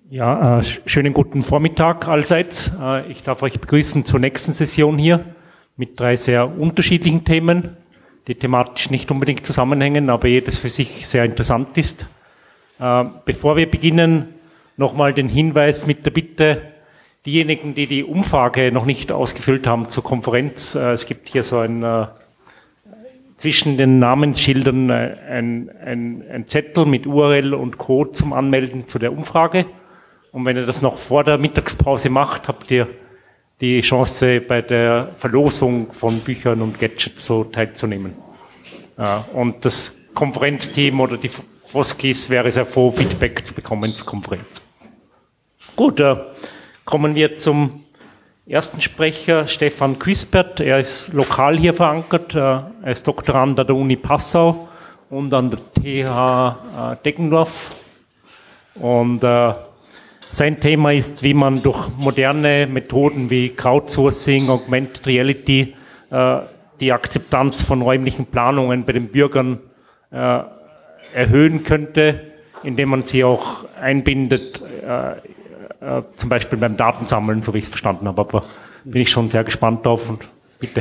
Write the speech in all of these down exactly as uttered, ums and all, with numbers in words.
Ja, äh, schönen guten Vormittag allseits. Äh, ich darf euch begrüßen zur nächsten Session hier mit drei sehr unterschiedlichen Themen, die thematisch nicht unbedingt zusammenhängen, aber jedes für sich sehr interessant ist. Äh, bevor wir beginnen, nochmal den Hinweis mit der Bitte, diejenigen, die die Umfrage noch nicht ausgefüllt haben zur Konferenz, äh, es gibt hier so ein äh, zwischen den Namensschildern äh, ein, ein, ein Zettel mit U R L und Code zum Anmelden zu der Umfrage. Und wenn ihr das noch vor der Mittagspause macht, habt ihr die Chance, bei der Verlosung von Büchern und Gadgets so teilzunehmen. Ja, und das Konferenzteam oder die Foskis wäre sehr froh, Feedback zu bekommen zur Konferenz. Gut, äh, kommen wir zum ersten Sprecher, Stefan Quisbert. Er ist lokal hier verankert. Äh, er ist Doktorand an der Uni Passau und an der T H äh, Deggendorf. Und äh, sein Thema ist, wie man durch moderne Methoden wie Crowdsourcing, Augmented Reality äh, die Akzeptanz von räumlichen Planungen bei den Bürgern äh, erhöhen könnte, indem man sie auch einbindet, äh, äh, zum Beispiel beim Datensammeln, so wie ich es verstanden habe. Aber bin ich schon sehr gespannt drauf und bitte.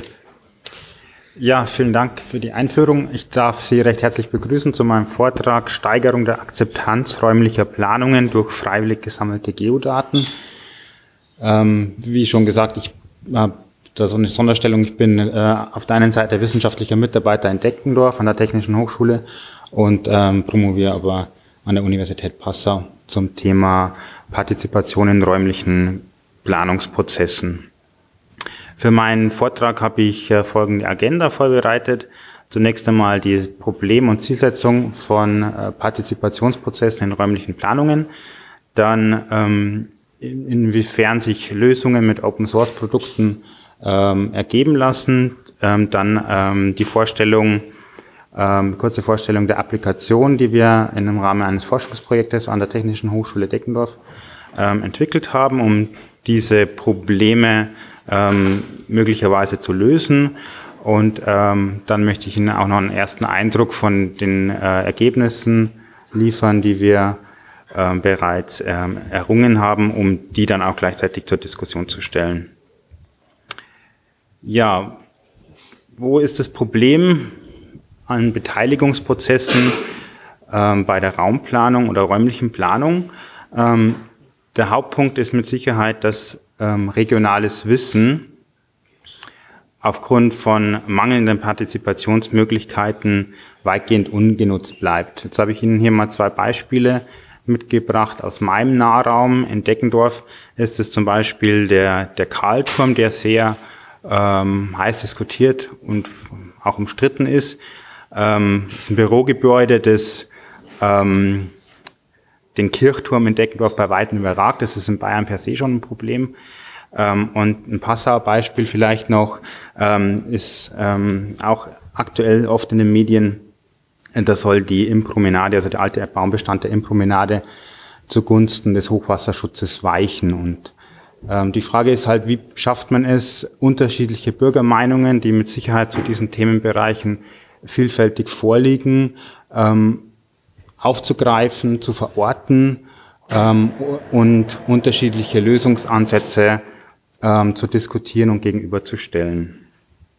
Ja, vielen Dank für die Einführung. Ich darf Sie recht herzlich begrüßen zu meinem Vortrag Steigerung der Akzeptanz räumlicher Planungen durch freiwillig gesammelte Geodaten. Ähm, wie schon gesagt, ich habe da so eine Sonderstellung. Ich bin äh, auf der einen Seite wissenschaftlicher Mitarbeiter in Deggendorf an der Technischen Hochschule und ähm, promoviere aber an der Universität Passau zum Thema Partizipation in räumlichen Planungsprozessen. Für meinen Vortrag habe ich folgende Agenda vorbereitet. Zunächst einmal die Problem- und Zielsetzung von Partizipationsprozessen in räumlichen Planungen. Dann ähm, inwiefern sich Lösungen mit Open-Source-Produkten ähm, ergeben lassen. Ähm, dann ähm, die Vorstellung, ähm, kurze Vorstellung der Applikation, die wir in dem Rahmen eines Forschungsprojektes an der Technischen Hochschule Deggendorf ähm, entwickelt haben, um diese Probleme Ähm, möglicherweise zu lösen. Und ähm, dann möchte ich Ihnen auch noch einen ersten Eindruck von den äh, Ergebnissen liefern, die wir äh, bereits ähm, errungen haben, um die dann auch gleichzeitig zur Diskussion zu stellen. Ja, wo ist das Problem an Beteiligungsprozessen ähm, bei der Raumplanung oder räumlichen Planung? Ähm, der Hauptpunkt ist mit Sicherheit, dass Ähm, regionales Wissen aufgrund von mangelnden Partizipationsmöglichkeiten weitgehend ungenutzt bleibt. Jetzt habe ich Ihnen hier mal zwei Beispiele mitgebracht aus meinem Nahraum. In Deggendorf ist es zum Beispiel der, der Karlturm, der sehr ähm, heiß diskutiert und auch umstritten ist. Ähm, ist ein Bürogebäude, das ähm, den Kirchturm in Deggendorf bei weitem überragt. Das ist in Bayern per se schon ein Problem. Ähm, und ein Passauer Beispiel vielleicht noch, ähm, ist ähm, auch aktuell oft in den Medien, da soll die Impromenade, also der alte Baumbestand der Impromenade, zugunsten des Hochwasserschutzes weichen. Und ähm, die Frage ist halt, wie schafft man es, unterschiedliche Bürgermeinungen, die mit Sicherheit zu diesen Themenbereichen vielfältig vorliegen, ähm, aufzugreifen, zu verorten ähm, und unterschiedliche Lösungsansätze ähm, zu diskutieren und gegenüberzustellen.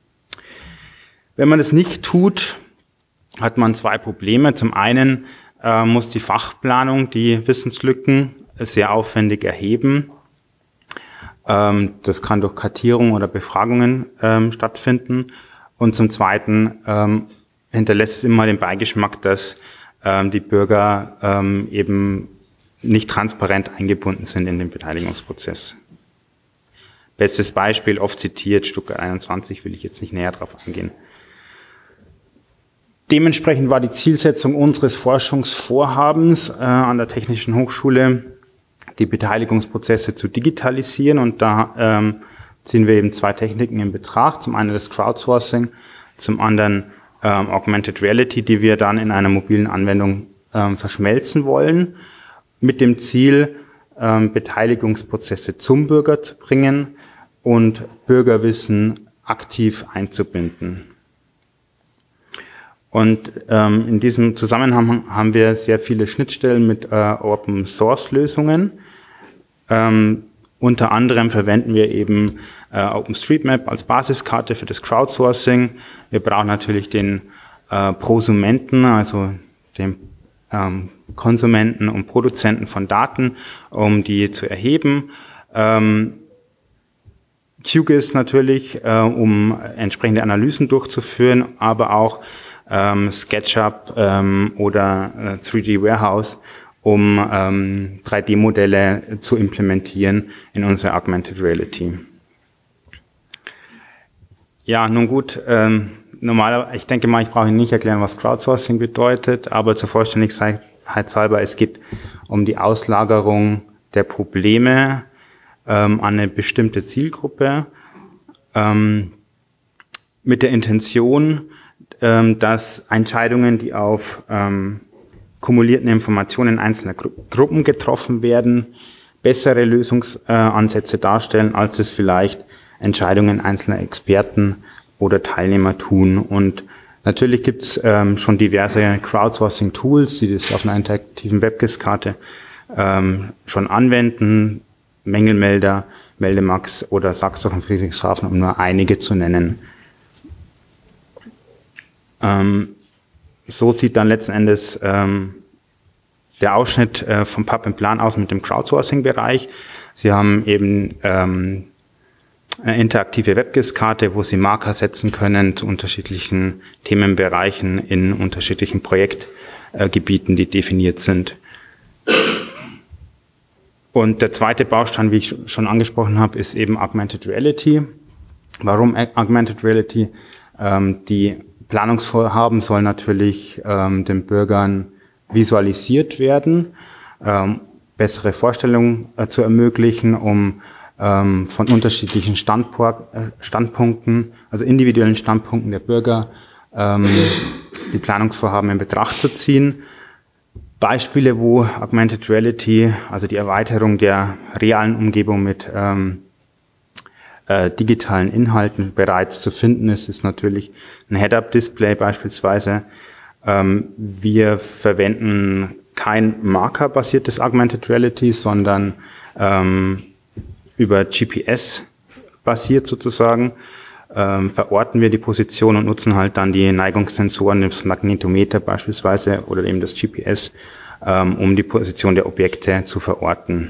Wenn man es nicht tut, hat man zwei Probleme. Zum einen äh, muss die Fachplanung die Wissenslücken sehr aufwendig erheben. Ähm, das kann durch Kartierung oder Befragungen ähm, stattfinden. Und zum zweiten ähm, hinterlässt es immer den Beigeschmack, dass die Bürger ähm, eben nicht transparent eingebunden sind in den Beteiligungsprozess. Bestes Beispiel, oft zitiert, Stuttgart einundzwanzig, will ich jetzt nicht näher drauf eingehen. Dementsprechend war die Zielsetzung unseres Forschungsvorhabens äh, an der Technischen Hochschule, die Beteiligungsprozesse zu digitalisieren. Und da ähm, ziehen wir eben zwei Techniken in Betracht. Zum einen das Crowdsourcing, zum anderen Ähm, Augmented Reality, die wir dann in einer mobilen Anwendung ähm, verschmelzen wollen, mit dem Ziel, ähm, Beteiligungsprozesse zum Bürger zu bringen und Bürgerwissen aktiv einzubinden. Und ähm, in diesem Zusammenhang haben wir sehr viele Schnittstellen mit äh, Open-Source-Lösungen. Ähm, unter anderem verwenden wir eben äh, OpenStreetMap als Basiskarte für das Crowdsourcing. Wir brauchen natürlich den äh, Prosumenten, also den ähm, Konsumenten und Produzenten von Daten, um die zu erheben. Ähm, QGIS natürlich, äh, um entsprechende Analysen durchzuführen, aber auch ähm, SketchUp ähm, oder äh, drei D Warehouse, um ähm, drei D Modelle zu implementieren in unsere Augmented Reality. Ja, nun gut, ähm, normal, ich denke mal, ich brauche Ihnen nicht erklären, was Crowdsourcing bedeutet, aber zur Vollständigkeit halber, es geht um die Auslagerung der Probleme ähm, an eine bestimmte Zielgruppe ähm, mit der Intention, ähm, dass Entscheidungen, die auf ähm, kumulierten Informationen einzelner Gru Gruppen getroffen werden, bessere Lösungsansätze darstellen, als es vielleicht Entscheidungen einzelner Experten oder Teilnehmer tun. Und natürlich gibt es ähm, schon diverse Crowdsourcing-Tools, die das auf einer interaktiven WebGIS-Karte ähm, schon anwenden. Mängelmelder, Meldemax oder Sachs-Doch und Friedrichshafen, um nur einige zu nennen. Ähm, so sieht dann letzten Endes ähm, der Ausschnitt äh, vom Pub and Plan aus mit dem Crowdsourcing-Bereich. Sie haben eben ähm, eine interaktive WebGIS-Karte, wo Sie Marker setzen können zu unterschiedlichen Themenbereichen in unterschiedlichen Projektgebieten, die definiert sind. Und der zweite Baustein, wie ich schon angesprochen habe, ist eben Augmented Reality. Warum Augmented Reality? Ähm, die Planungsvorhaben sollen natürlich ähm, den Bürgern visualisiert werden, ähm, bessere Vorstellungen äh, zu ermöglichen, um ähm, von unterschiedlichen Standpor äh, Standpunkten, also individuellen Standpunkten der Bürger, ähm, die Planungsvorhaben in Betracht zu ziehen. Beispiele, wo Augmented Reality, also die Erweiterung der realen Umgebung mit ähm, äh, digitalen Inhalten bereits zu finden ist, ist natürlich ein Head-Up-Display beispielsweise. Ähm, wir verwenden kein Marker-basiertes Augmented Reality, sondern ähm, über G P S basiert sozusagen. Ähm, verorten wir die Position und nutzen halt dann die Neigungssensoren, das Magnetometer beispielsweise oder eben das G P S, ähm, um die Position der Objekte zu verorten.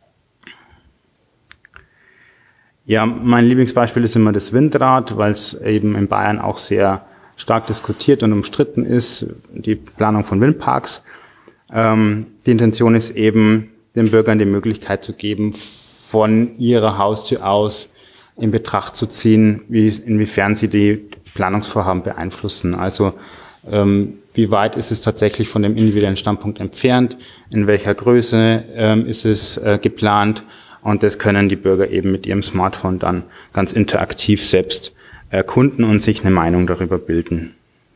Ja, mein Lieblingsbeispiel ist immer das Windrad, weil es eben in Bayern auch sehr stark diskutiert und umstritten ist, die Planung von Windparks. Ähm, die Intention ist eben, den Bürgern die Möglichkeit zu geben, von ihrer Haustür aus in Betracht zu ziehen, wie, inwiefern sie die Planungsvorhaben beeinflussen. Also ähm, wie weit ist es tatsächlich von dem individuellen Standpunkt entfernt, in welcher Größe ähm, ist es äh, geplant, und das können die Bürger eben mit ihrem Smartphone dann ganz interaktiv selbst erkunden und sich eine Meinung darüber bilden.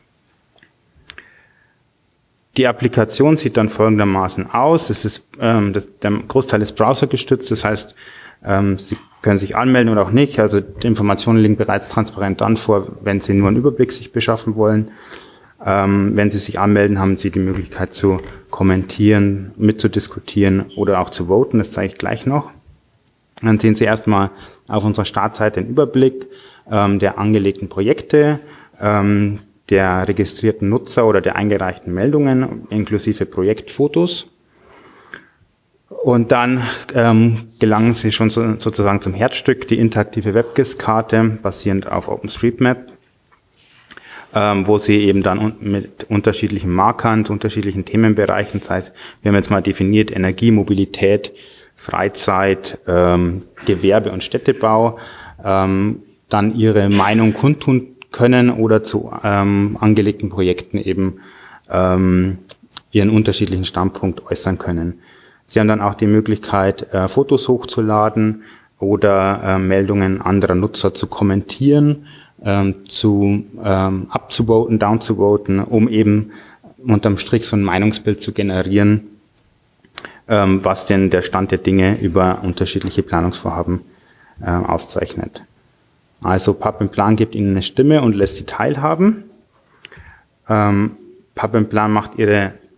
Die Applikation sieht dann folgendermaßen aus. Es ist, ähm, das, der Großteil ist browsergestützt, das heißt, ähm, Sie können sich anmelden oder auch nicht. Also die Informationen liegen bereits transparent dann vor, wenn Sie nur einen Überblick sich beschaffen wollen. Ähm, wenn Sie sich anmelden, haben Sie die Möglichkeit zu kommentieren, mitzudiskutieren oder auch zu voten. Das zeige ich gleich noch. Dann sehen Sie erstmal auf unserer Startseite den Überblick ähm, der angelegten Projekte, ähm, der registrierten Nutzer oder der eingereichten Meldungen inklusive Projektfotos. Und dann ähm, gelangen Sie schon so, sozusagen zum Herzstück, die interaktive WebGIS-Karte basierend auf OpenStreetMap, ähm, wo Sie eben dann un mit unterschiedlichen Markern zu unterschiedlichen Themenbereichen, das heißt, wir haben jetzt mal definiert Energie, Mobilität, Freizeit, ähm, Gewerbe und Städtebau, ähm, dann ihre Meinung kundtun können oder zu ähm, angelegten Projekten eben ähm, ihren unterschiedlichen Standpunkt äußern können. Sie haben dann auch die Möglichkeit, äh, Fotos hochzuladen oder äh, Meldungen anderer Nutzer zu kommentieren, ähm, zu ähm, abzuvoten, downzuvoten, um eben unterm Strich so ein Meinungsbild zu generieren, ähm, was denn der Stand der Dinge über unterschiedliche Planungsvorhaben äh, auszeichnet. Also Pub and Plan gibt Ihnen eine Stimme und lässt Sie teilhaben. Ähm, Pub and Plan macht Ihre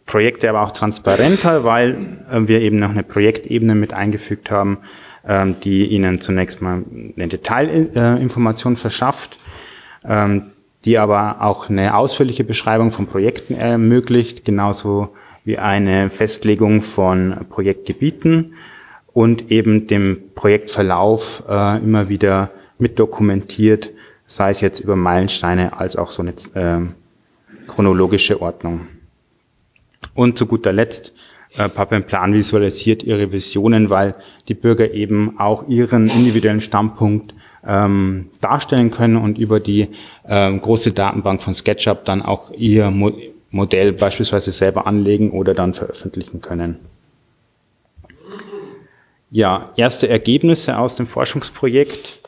Projekte aber auch transparenter, weil äh, wir eben noch eine Projektebene mit eingefügt haben, ähm, die Ihnen zunächst mal eine Detailinformation äh, verschafft, ähm, die aber auch eine ausführliche Beschreibung von Projekten ermöglicht, genauso wie eine Festlegung von Projektgebieten und eben dem Projektverlauf äh, immer wieder mitdokumentiert, sei es jetzt über Meilensteine als auch so eine äh, chronologische Ordnung. Und zu guter Letzt, äh, Pappenplan visualisiert ihre Visionen, weil die Bürger eben auch ihren individuellen Standpunkt ähm, darstellen können und über die ähm, große Datenbank von SketchUp dann auch ihr Mo- Modell beispielsweise selber anlegen oder dann veröffentlichen können. Ja, erste Ergebnisse aus dem Forschungsprojekt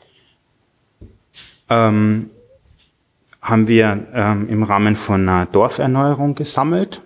ähm, haben wir ähm, im Rahmen von einer Dorferneuerung gesammelt.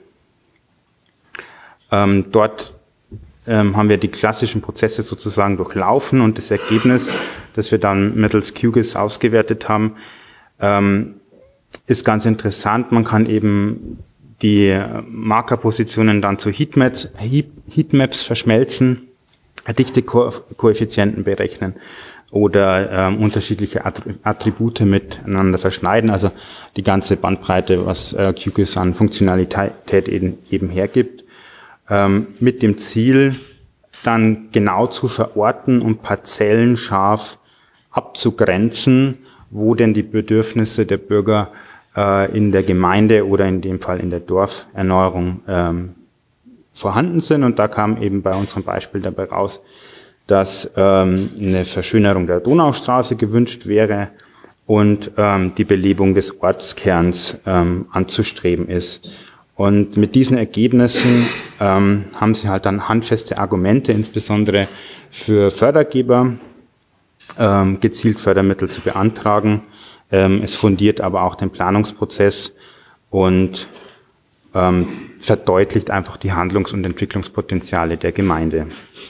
Ähm, dort ähm, haben wir die klassischen Prozesse sozusagen durchlaufen und das Ergebnis, das wir dann mittels Q G I S ausgewertet haben, ähm, ist ganz interessant. Man kann eben die Markerpositionen dann zu Heatmaps, Heatmaps verschmelzen, Dichtekoeffizienten berechnen oder ähm, unterschiedliche Attribute miteinander verschneiden. Also die ganze Bandbreite, was äh, Q G I S an Funktionalität eben, eben hergibt. Ähm, mit dem Ziel, dann genau zu verorten und parzellenscharf abzugrenzen, wo denn die Bedürfnisse der Bürger äh, in der Gemeinde oder in dem Fall in der Dorferneuerung ähm, vorhanden sind. Und da kam eben bei unserem Beispiel dabei raus, dass ähm, eine Verschönerung der Donaustraße gewünscht wäre und ähm, die Belebung des Ortskerns ähm, anzustreben ist. Und mit diesen Ergebnissen ähm, haben sie halt dann handfeste Argumente, insbesondere für Fördergeber, ähm, gezielt Fördermittel zu beantragen. Ähm, es fundiert aber auch den Planungsprozess und ähm, verdeutlicht einfach die Handlungs- und Entwicklungspotenziale der Gemeinde.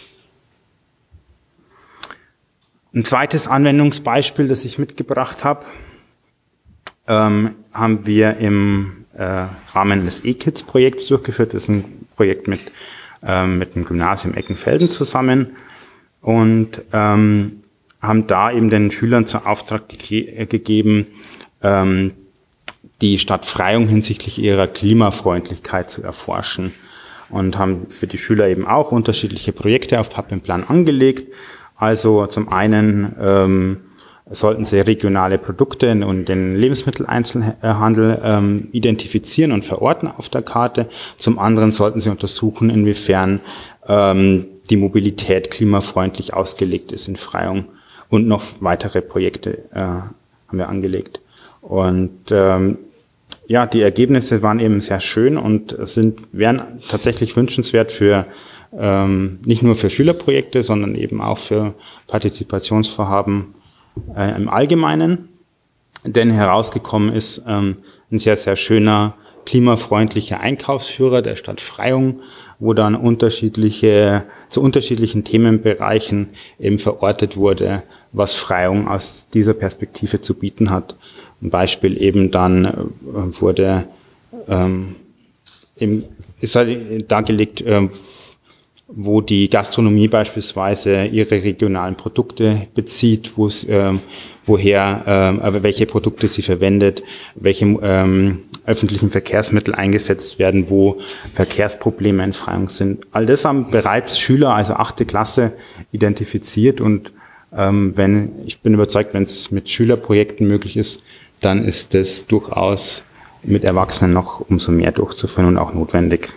Ein zweites Anwendungsbeispiel, das ich mitgebracht habe, ähm, haben wir im äh, Rahmen des E-Kids-Projekts durchgeführt. Das ist ein Projekt mit, ähm, mit dem Gymnasium Eckenfelden zusammen und ähm, haben da eben den Schülern zur Auftrag ge- gegeben, ähm, die Stadt Freyung hinsichtlich ihrer Klimafreundlichkeit zu erforschen und haben für die Schüler eben auch unterschiedliche Projekte auf Pappenplan angelegt. Also zum einen ähm, sollten sie regionale Produkte und den Lebensmitteleinzelhandel ähm, identifizieren und verorten auf der Karte. Zum anderen sollten sie untersuchen, inwiefern ähm, die Mobilität klimafreundlich ausgelegt ist in Freyung. Und noch weitere Projekte äh, haben wir angelegt. Und ähm, ja, die Ergebnisse waren eben sehr schön und sind wären tatsächlich wünschenswert für ähm, nicht nur für Schülerprojekte, sondern eben auch für Partizipationsvorhaben äh, im Allgemeinen. Denn herausgekommen ist ähm, ein sehr, sehr schöner, klimafreundlicher Einkaufsführer der Stadt Freyung, wo dann unterschiedliche, zu unterschiedlichen Themenbereichen eben verortet wurde, was Freyung aus dieser Perspektive zu bieten hat. Ein Beispiel eben dann äh, wurde, ähm, eben, ist halt dargelegt, äh, wo die Gastronomie beispielsweise ihre regionalen Produkte bezieht, wo es, äh, woher, äh, aber welche Produkte sie verwendet, welche ähm, öffentlichen Verkehrsmittel eingesetzt werden, wo Verkehrsprobleme in Freyung sind. All das haben bereits Schüler, also achte Klasse, identifiziert und ähm, wenn ich bin überzeugt, wenn es mit Schülerprojekten möglich ist, dann ist das durchaus mit Erwachsenen noch umso mehr durchzuführen und auch notwendig.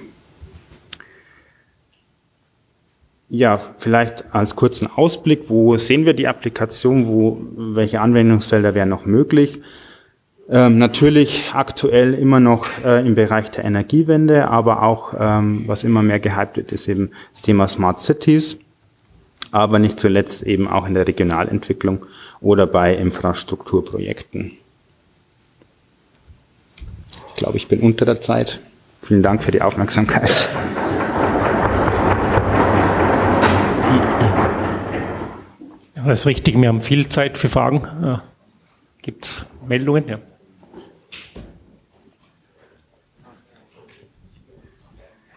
Ja, vielleicht als kurzen Ausblick, wo sehen wir die Applikation, wo, welche Anwendungsfelder wären noch möglich? Ähm, natürlich aktuell immer noch äh, im Bereich der Energiewende, aber auch, ähm, was immer mehr gehypt wird, ist eben das Thema Smart Cities, aber nicht zuletzt eben auch in der Regionalentwicklung oder bei Infrastrukturprojekten. Ich glaube, ich bin unter der Zeit. Vielen Dank für die Aufmerksamkeit. Ja, das ist richtig, wir haben viel Zeit für Fragen. Ja. Gibt es Meldungen? Ja.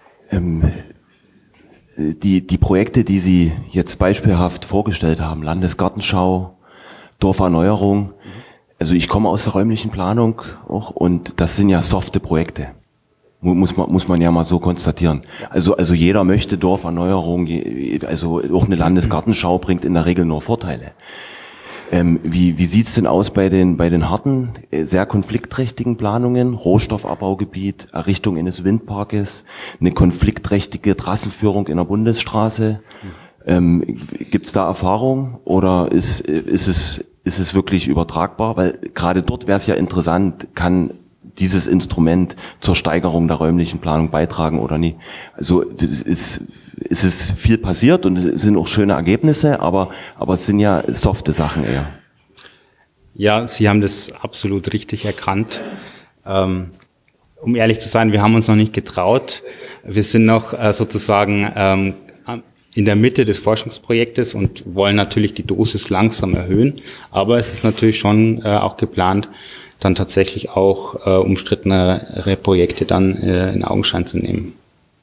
die, die Projekte, die Sie jetzt beispielhaft vorgestellt haben, Landesgartenschau, Dorferneuerung, also ich komme aus der räumlichen Planung auch und das sind ja softe Projekte. Muss man, muss man ja mal so konstatieren. Also, also jeder möchte Dorferneuerung, also auch eine Landesgartenschau bringt in der Regel nur Vorteile. Ähm, wie, wie sieht's denn aus bei den, bei den harten, sehr konfliktträchtigen Planungen? Rohstoffabbaugebiet, Errichtung eines Windparkes, eine konfliktträchtige Trassenführung in der Bundesstraße. Ähm, gibt's da Erfahrung oder ist, ist es, ist es wirklich übertragbar? Weil gerade dort wäre es ja interessant, kann dieses Instrument zur Steigerung der räumlichen Planung beitragen oder nie. Also es ist, es ist viel passiert und es sind auch schöne Ergebnisse, aber, aber es sind ja softe Sachen eher. Ja, Sie haben das absolut richtig erkannt. Ähm, um ehrlich zu sein, wir haben uns noch nicht getraut. Wir sind noch äh, sozusagen ähm, in der Mitte des Forschungsprojektes und wollen natürlich die Dosis langsam erhöhen. Aber es ist natürlich schon äh, auch geplant, dann tatsächlich auch äh, umstrittenere Projekte dann äh, in Augenschein zu nehmen.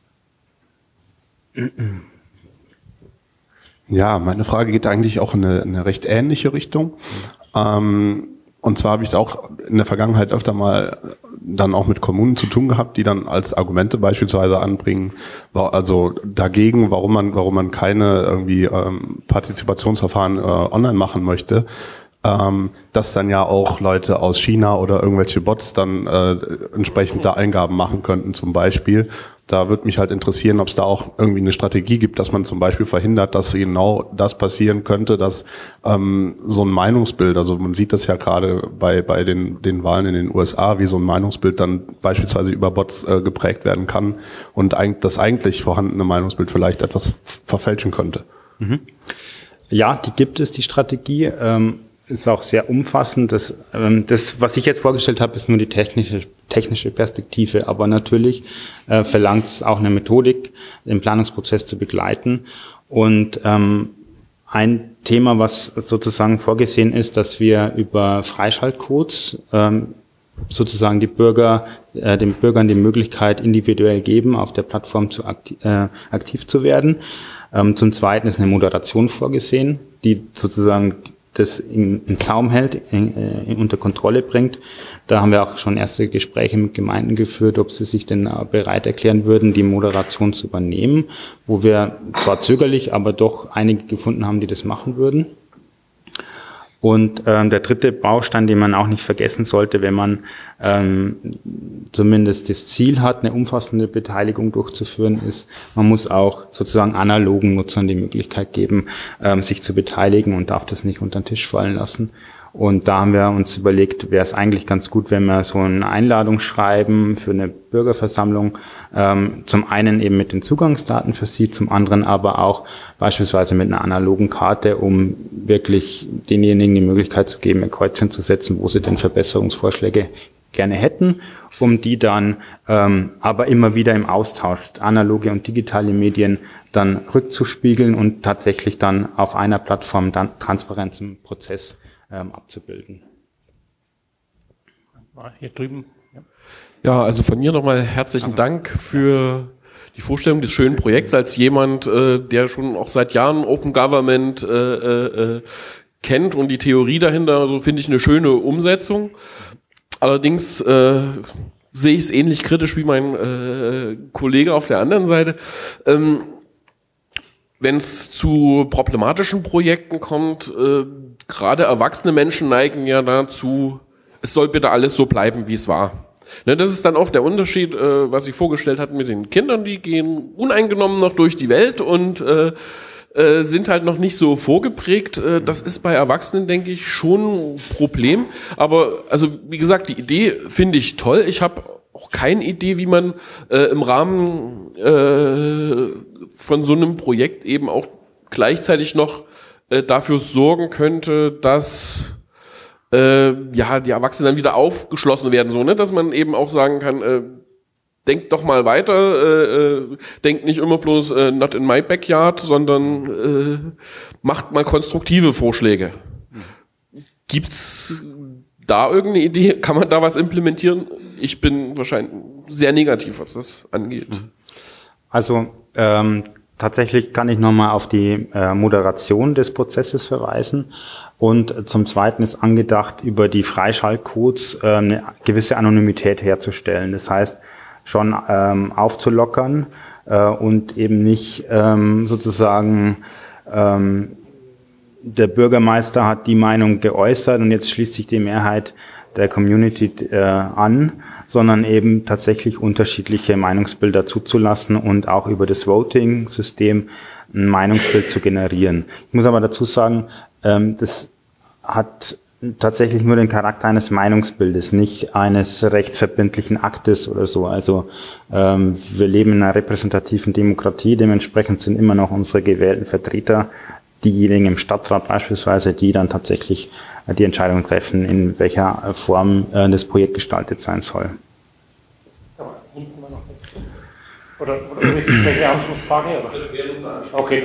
Ja, meine Frage geht eigentlich auch in eine, in eine recht ähnliche Richtung. Ähm, und zwar habe ich es auch in der Vergangenheit öfter mal dann auch mit Kommunen zu tun gehabt, die dann als Argumente beispielsweise anbringen, also dagegen, warum man, warum man keine irgendwie ähm, Partizipationsverfahren äh, online machen möchte. Ähm, dass dann ja auch Leute aus China oder irgendwelche Bots dann äh, entsprechend da Eingaben machen könnten zum Beispiel. Da würde mich halt interessieren, ob es da auch irgendwie eine Strategie gibt, dass man zum Beispiel verhindert, dass genau das passieren könnte, dass ähm, so ein Meinungsbild, also man sieht das ja gerade bei bei den den Wahlen in den U S A, wie so ein Meinungsbild dann beispielsweise über Bots äh, geprägt werden kann und eigentlich das eigentlich vorhandene Meinungsbild vielleicht etwas verfälschen könnte. Mhm. Ja, die gibt es, die Strategie. Ähm ist auch sehr umfassend. Das, ähm, das, was ich jetzt vorgestellt habe, ist nur die technische, technische Perspektive. Aber natürlich äh, verlangt es auch eine Methodik, den Planungsprozess zu begleiten. Und ähm, ein Thema, was sozusagen vorgesehen ist, dass wir über Freischaltcodes ähm, sozusagen die Bürger, äh, den Bürgern die Möglichkeit individuell geben, auf der Plattform zu aktiv, äh, aktiv zu werden. Ähm, zum Zweiten ist eine Moderation vorgesehen, die sozusagen das in, in Zaum hält, in, in, unter Kontrolle bringt. Da haben wir auch schon erste Gespräche mit Gemeinden geführt, ob sie sich denn bereit erklären würden, die Moderation zu übernehmen, wo wir zwar zögerlich, aber doch einige gefunden haben, die das machen würden. Und ähm, der dritte Baustein, den man auch nicht vergessen sollte, wenn man ähm, zumindest das Ziel hat, eine umfassende Beteiligung durchzuführen, ist, man muss auch sozusagen analogen Nutzern die Möglichkeit geben, ähm, sich zu beteiligen und darf das nicht unter den Tisch fallen lassen. Und da haben wir uns überlegt, wäre es eigentlich ganz gut, wenn wir so eine Einladung schreiben für eine Bürgerversammlung, ähm, zum einen eben mit den Zugangsdaten versieht, zum anderen aber auch beispielsweise mit einer analogen Karte, um wirklich denjenigen die Möglichkeit zu geben, ein Kreuzchen zu setzen, wo sie denn Verbesserungsvorschläge gerne hätten, um die dann ähm, aber immer wieder im Austausch, analoge und digitale Medien, dann rückzuspiegeln und tatsächlich dann auf einer Plattform dann Transparenz im Prozess ähm, abzubilden. Hier drüben. Ja, ja, also von mir nochmal herzlichen also, Dank für die Vorstellung des schönen Projekts als jemand, äh, der schon auch seit Jahren Open Government äh, äh, kennt und die Theorie dahinter, also finde ich eine schöne Umsetzung. Allerdings äh, sehe ich es ähnlich kritisch wie mein äh, Kollege auf der anderen Seite. Ähm, Wenn es zu problematischen Projekten kommt, äh, gerade erwachsene Menschen neigen ja dazu, es soll bitte alles so bleiben, wie es war. Ne, das ist dann auch der Unterschied, äh, was ich vorgestellt hatte mit den Kindern, die gehen uneingenommen noch durch die Welt und äh, äh, sind halt noch nicht so vorgeprägt. Äh, das ist bei Erwachsenen, denke ich, schon ein Problem. Aber also wie gesagt, die Idee finde ich toll. Ich habe auch keine Idee, wie man äh, im Rahmen äh, von so einem Projekt eben auch gleichzeitig noch äh, dafür sorgen könnte, dass äh, ja die Erwachsenen dann wieder aufgeschlossen werden, so, ne, dass man eben auch sagen kann, äh, denkt doch mal weiter, äh, äh, denkt nicht immer bloß äh, not in my backyard, sondern äh, macht mal konstruktive Vorschläge. Gibt's da irgendeine Idee? Kann man da was implementieren? Ich bin wahrscheinlich sehr negativ, was das angeht. Also ähm, tatsächlich kann ich nochmal auf die äh, Moderation des Prozesses verweisen. Und zum Zweiten ist angedacht, über die Freischaltcodes äh, eine gewisse Anonymität herzustellen. Das heißt, schon ähm, aufzulockern äh, und eben nicht ähm, sozusagen ähm, der Bürgermeister hat die Meinung geäußert und jetzt schließt sich die Mehrheit der Community äh, an, sondern eben tatsächlich unterschiedliche Meinungsbilder zuzulassen und auch über das Voting-System ein Meinungsbild zu generieren. Ich muss aber dazu sagen, ähm, das hat tatsächlich nur den Charakter eines Meinungsbildes, nicht eines rechtsverbindlichen Aktes oder so. Also ähm, wir leben in einer repräsentativen Demokratie, dementsprechend sind immer noch unsere gewählten Vertreter diejenigen im Stadtrat beispielsweise, die dann tatsächlich äh, die Entscheidung treffen, in welcher Form äh, das Projekt gestaltet sein soll. Oder, oder ist das welche Anschlussfrage? Oder? Das wäre unsere Anschlussfrage. Okay.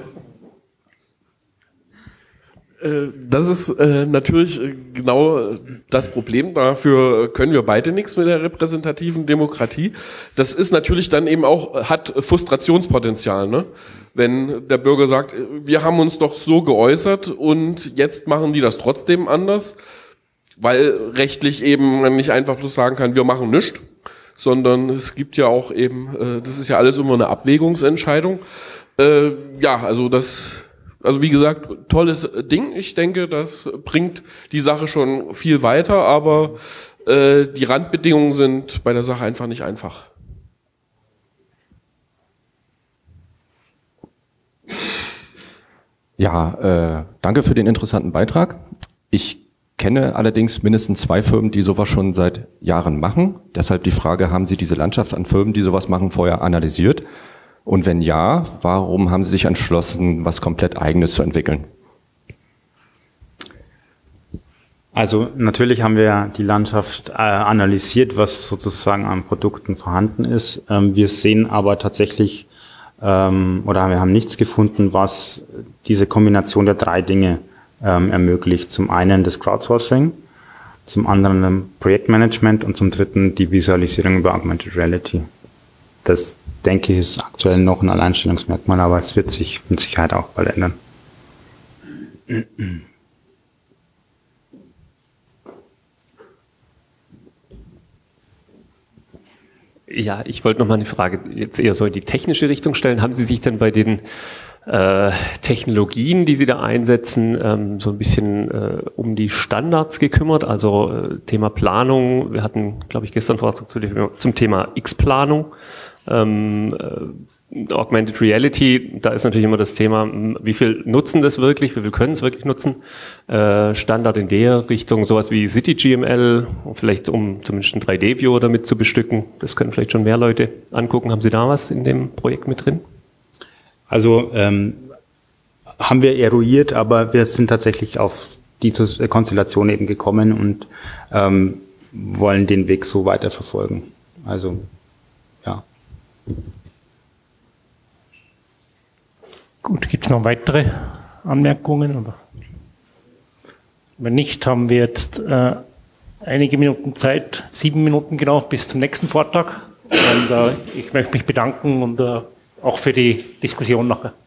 Das ist äh, natürlich genau das Problem. Dafür können wir beide nichts mit der repräsentativen Demokratie. Das ist natürlich dann eben auch, hat Frustrationspotenzial, ne? Wenn der Bürger sagt, wir haben uns doch so geäußert und jetzt machen die das trotzdem anders, weil rechtlich eben man nicht einfach bloß sagen kann, wir machen nichts, sondern es gibt ja auch eben, äh, das ist ja alles immer eine Abwägungsentscheidung. Äh, ja, also das... Also wie gesagt, tolles Ding. Ich denke, das bringt die Sache schon viel weiter, aber äh, die Randbedingungen sind bei der Sache einfach nicht einfach. Ja, äh, danke für den interessanten Beitrag. Ich kenne allerdings mindestens zwei Firmen, die sowas schon seit Jahren machen. Deshalb die Frage, haben Sie diese Landschaft an Firmen, die sowas machen, vorher analysiert? Und wenn ja, warum haben Sie sich entschlossen, was komplett Eigenes zu entwickeln? Also natürlich haben wir die Landschaft äh, analysiert, was sozusagen an Produkten vorhanden ist. Ähm, wir sehen aber tatsächlich, ähm, oder wir haben nichts gefunden, was diese Kombination der drei Dinge ähm, ermöglicht. Zum einen das Crowdsourcing, zum anderen Projektmanagement und zum dritten die Visualisierung über Augmented Reality. Das, denke ich, ist aktuell noch ein Alleinstellungsmerkmal, aber es wird sich mit Sicherheit auch bald ändern. Ja, ich wollte noch mal eine Frage jetzt eher so in die technische Richtung stellen. Haben Sie sich denn bei den äh, Technologien, die Sie da einsetzen, ähm, so ein bisschen äh, um die Standards gekümmert? Also äh, Thema Planung. Wir hatten, glaube ich, gestern Vortrag zu dem, zum Thema X-Planung. Ähm, äh, Augmented Reality, da ist natürlich immer das Thema, wie viel nutzen das wirklich, wie viel können es wirklich nutzen. Äh, Standard in der Richtung, sowas wie City G M L, vielleicht um zumindest ein drei D Viewer damit zu bestücken. Das können vielleicht schon mehr Leute angucken. Haben Sie da was in dem Projekt mit drin? Also ähm, haben wir eruiert, aber wir sind tatsächlich auf die Konstellation eben gekommen und ähm, wollen den Weg so weiterverfolgen. Also ja. Gut, gibt es noch weitere Anmerkungen? Oder? Wenn nicht, haben wir jetzt äh, einige Minuten Zeit, sieben Minuten genau, bis zum nächsten Vortrag. Und äh, ich möchte mich bedanken und äh, auch für die Diskussion nachher.